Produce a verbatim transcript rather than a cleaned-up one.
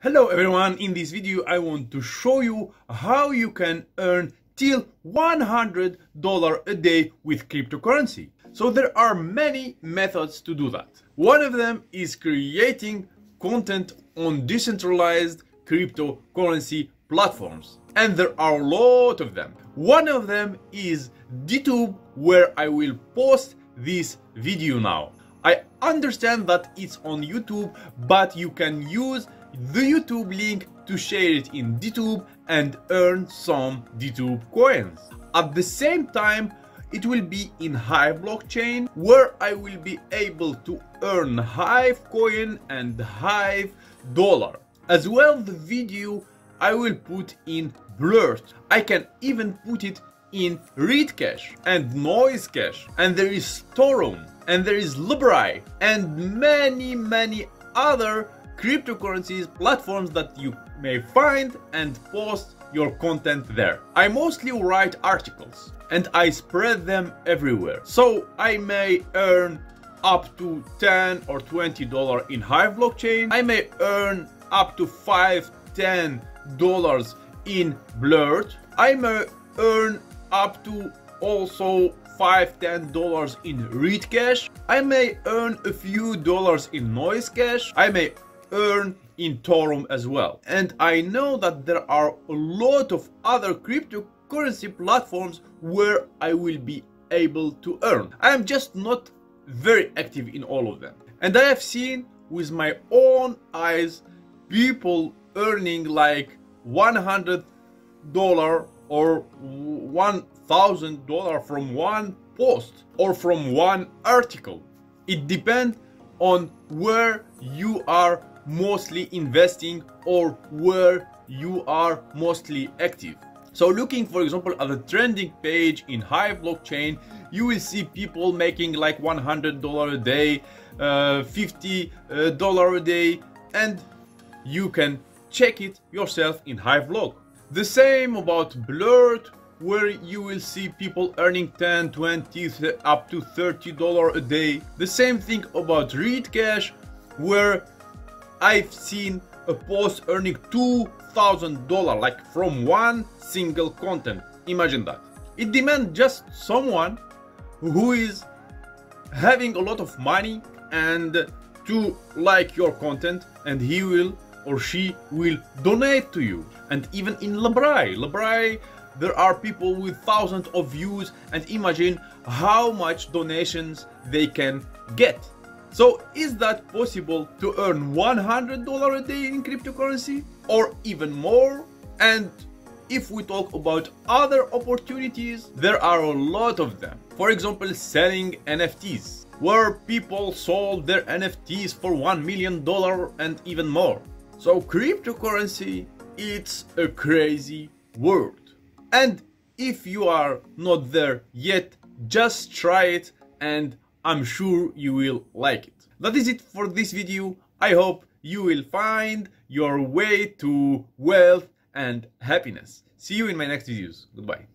Hello everyone, in this video I want to show you how you can earn till one hundred dollars a day with cryptocurrency. So there are many methods to do that. One of them is creating content on decentralized cryptocurrency platforms. And there are a lot of them. One of them is d.tube, where I will post this video now. I understand that it's on YouTube, but you can use the YouTube link to share it in d.tube and earn some d.tube coins. At the same time, it will be in Hive blockchain, where I will be able to earn Hive coin and Hive dollar. As well, the video I will put in blurt. I can even put it in read.cash and noise.cash, and there is Torum, and there is Libra, and many many other cryptocurrencies platforms that you may find and post your content there. I mostly write articles and I spread them everywhere, so I may earn up to ten or twenty dollars in Hive blockchain. I may earn up to five ten dollars in blurt. I may earn up to also five ten dollars in read.cash. I may earn a few dollars in noise.cash. I may earn in Torum as well. And I know that there are a lot of other cryptocurrency platforms where I will be able to earn. I am just not very active in all of them. And I have seen with my own eyes people earning like one hundred dollars or one thousand dollars from one post or from one article. It depends on where you are mostly investing or where you are mostly active. So looking, for example, at the trending page in Hive blockchain, you will see people making like one hundred dollars a day, uh, fifty dollars a day, and you can check it yourself in Hive blog. The same about blurt, where you will see people earning ten, twenty, up to thirty dollars a day. The same thing about read.cash, where I've seen a post earning two thousand dollars, like from one single content. Imagine that. It demands just someone who is having a lot of money and to like your content, and he will or she will donate to you. And even in Libra, Libra, there are people with thousands of views, and imagine how much donations they can get. So is that possible to earn one hundred dollars a day in cryptocurrency or even more? And if we talk about other opportunities, there are a lot of them. For example, selling N F Ts, where people sold their N F Ts for one million dollars and even more. So cryptocurrency, it's a crazy world. And if you are not there yet, just try it and I'm sure you will like it. That is it for this video. I hope you will find your way to wealth and happiness. See you in my next videos. Goodbye.